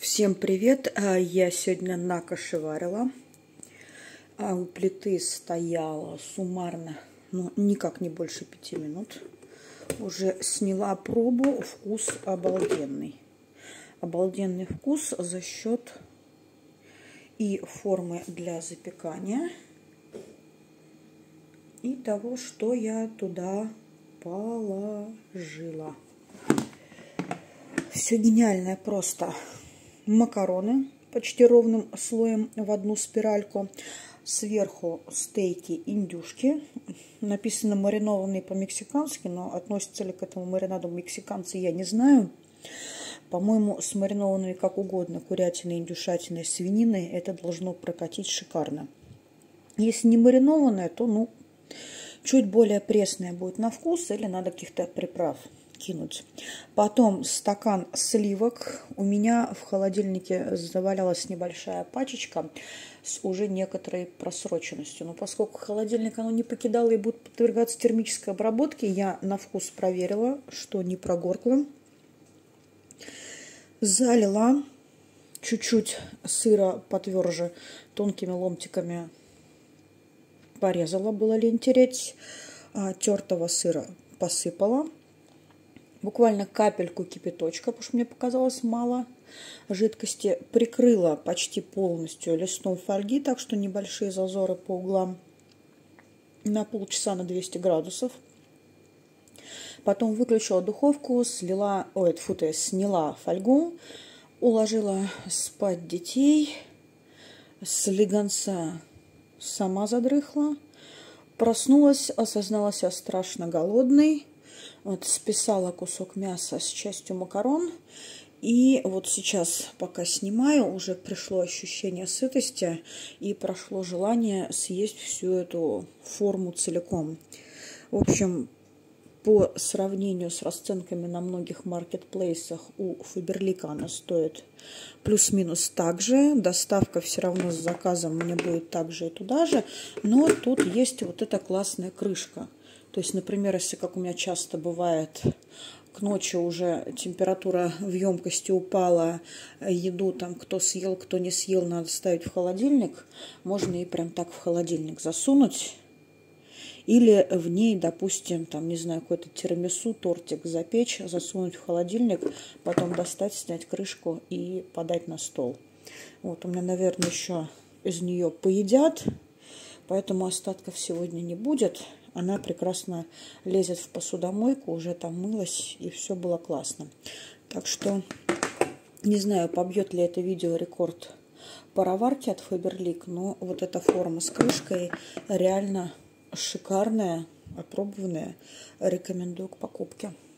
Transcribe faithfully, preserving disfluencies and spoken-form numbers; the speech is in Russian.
Всем привет! Я сегодня накошеварила. У плиты стояла суммарно, ну, никак не больше пяти минут. Уже сняла пробу. Вкус обалденный. Обалденный вкус за счет и формы для запекания, и того, что я туда положила. Все гениальное просто. Макароны почти ровным слоем в одну спиральку. Сверху стейки индюшки. Написано маринованные по-мексикански, но относятся ли к этому маринаду мексиканцы, я не знаю. По-моему, с маринованными как угодно, курятиной, индюшатиной, свининой, это должно прокатить шикарно. Если не маринованное, то ну чуть более пресное будет на вкус, или надо каких-то приправ кинуть. Потом стакан сливок. У меня в холодильнике завалялась небольшая пачечка с уже некоторой просроченностью. Но поскольку холодильник оно не покидало и будет подвергаться термической обработке, я на вкус проверила, что не прогоркло. Залила чуть-чуть сыра потверже, тонкими ломтиками порезала, было лень тереть. Тертого сыра посыпала. Буквально капельку кипяточка, потому что мне показалось мало жидкости. Прикрыла почти полностью листом фольги, так что небольшие зазоры по углам. На полчаса на двести градусов. Потом выключила духовку, слила, ой, фу, я сняла фольгу, уложила спать детей. Слегонца сама задрыхла. Проснулась, осознала себя страшно голодной. Вот, списала кусок мяса с частью макарон. И вот сейчас, пока снимаю, уже пришло ощущение сытости и прошло желание съесть всю эту форму целиком. В общем, по сравнению с расценками на многих маркетплейсах, у Фаберлика она стоит плюс-минус так же. Доставка все равно с заказом мне будет так же и туда же. Но тут есть вот эта классная крышка. То есть, например, если, как у меня часто бывает, к ночи уже температура в емкости упала, еду там кто съел, кто не съел, надо ставить в холодильник, можно и прям так в холодильник засунуть. Или в ней, допустим, там, не знаю, какой-то тирамису, тортик запечь, засунуть в холодильник, потом достать, снять крышку и подать на стол. Вот у меня, наверное, еще из нее поедят, поэтому остатков сегодня не будет. Она прекрасно лезет в посудомойку, уже там мылась, и все было классно. Так что, не знаю, побьет ли это видео рекорд пароварки от Фаберлик, но вот эта форма с крышкой реально шикарная, опробованная. Рекомендую к покупке.